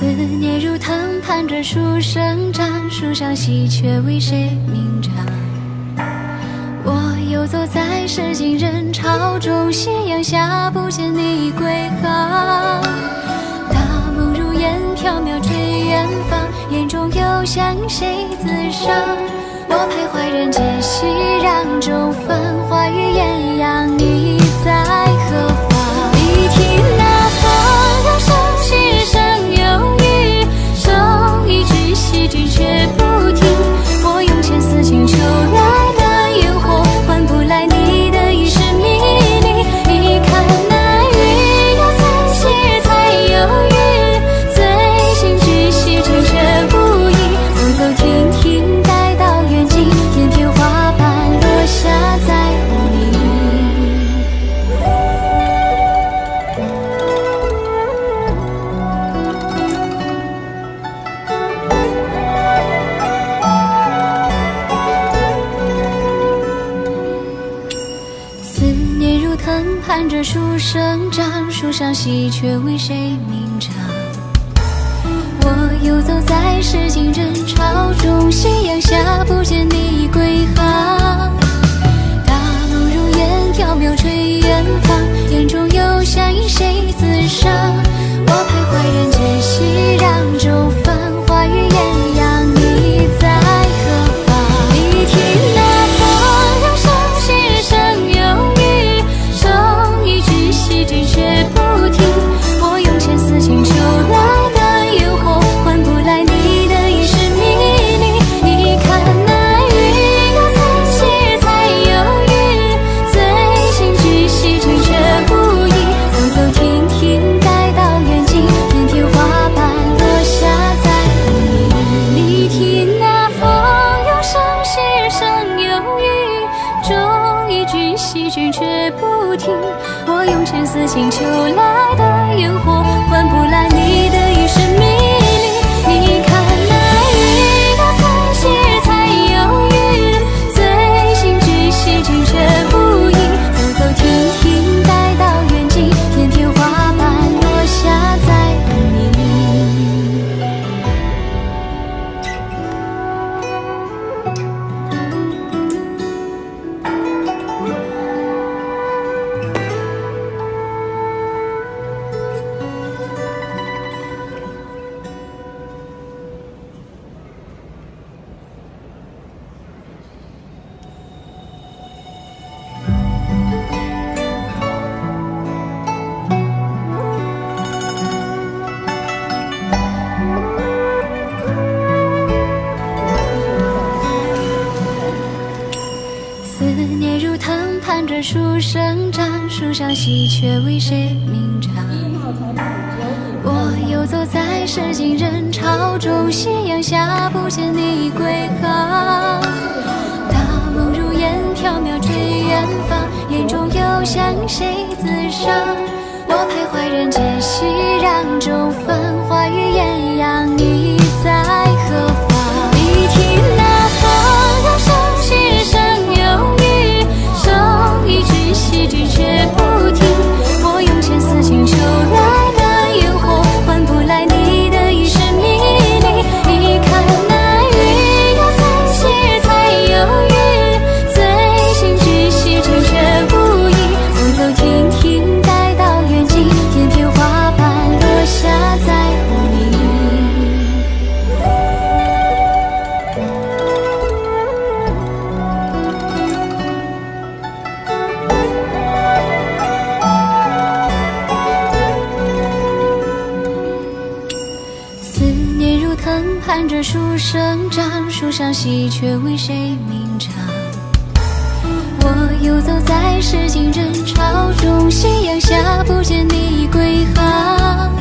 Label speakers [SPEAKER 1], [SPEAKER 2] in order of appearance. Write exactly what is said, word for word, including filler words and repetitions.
[SPEAKER 1] 思念如藤攀着树生长，树上喜鹊为谁鸣唱？我游走在市井人潮中，夕阳下不见你归航。大梦如烟飘渺追远方，眼中有向谁自赏？我徘徊人间熙攘中，繁华与艳阳，你在何方？你听那风摇声，细声有语，钟一句细句却不停。我用千丝情求来的烟火，换不来你的一世迷离。你看那雨要在昔日才有雨，醉心句细句却不移。走走停停，待到远近，片片花瓣落下在雾里。思念如藤攀着树生长，树上喜鹊为谁鸣唱？我游走在市井人潮中，夕阳下不见你归航。大梦如烟飘渺追远方，眼中有向谁自赏？我徘徊人间熙攘中，繁华与艳阳，你在何方？你听那风摇声，细声有语，钟一句细句却不停。我用千丝情求来的烟火，换不来你的一世迷离。你看那雨要在昔日才有雨，醉心句细句却不移。走走停停，待到远近，片片花瓣落下在雾里。你听那风摇声，细声有语，钟一句细句却不停。我用千丝情求来的烟火，换不来你的一世迷离。你看那雨要在昔日才有雨，醉心句细句却不移。走走停停，待到远近，片片花瓣落下在雾里。思念如藤攀着树生长，树上喜鹊为谁鸣唱？我游走在市井人潮中，夕阳下不见你归航。大梦如烟飘渺追远方，眼中有向谁自赏？我徘徊人间熙攘中，繁华与艳阳，你在何方？你听那风摇声，细声有语，钟一句细句却不停。我用千丝情求来的烟火，换不来你的一世迷离。你看那雨要在昔日才有雨，醉心句细句却不移。走走停停，待到远近，片片花瓣落下在雾里。思念如藤攀着树生长，树上喜鹊为谁鸣唱？我游走在市井人潮中，夕阳下不见你归航。